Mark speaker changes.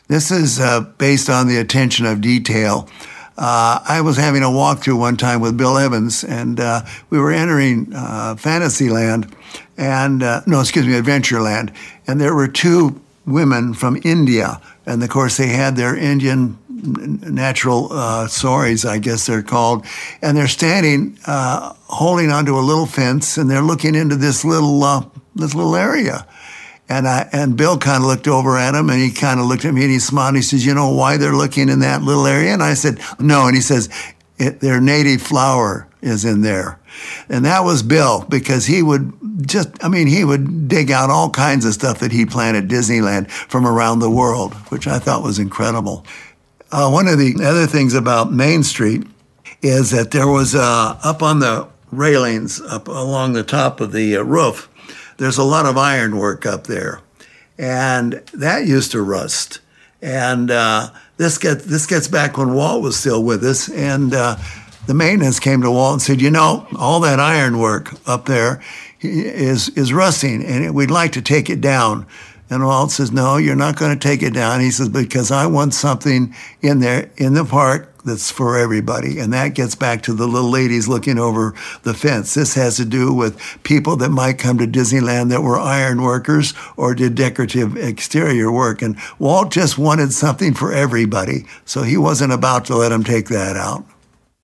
Speaker 1: This is based on the attention of detail. I was having a walkthrough one time with Bill Evans, and we were entering Fantasyland, and Adventureland, and there were two women from India, and of course they had their Indian natural saris, I guess they're called, and they're standing holding onto a little fence, and they're looking into this little area. And Bill kind of looked over at him, and he kind of looked at me, and he smiled, and he says, "You know why they're looking in that little area?" And I said, "No." And he says, "Their native flower is in there." And that was Bill, because he would dig out all kinds of stuff that he planted at Disneyland from around the world, which I thought was incredible. One of the other things about Main Street is that there was, up on the railings, up along the top of the roof, there's a lot of ironwork up there, and that used to rust. And this gets back when Walt was still with us, and the maintenance came to Walt and said, "You know, all that ironwork up there is rusting, and we'd like to take it down." And Walt says, "No, you're not going to take it down." He says, "Because I want something in there, in the park, that's for everybody." And that gets back to the little ladies looking over the fence. This has to do with people that might come to Disneyland that were iron workers or did decorative exterior work. And Walt just wanted something for everybody, so he wasn't about to let them take that out.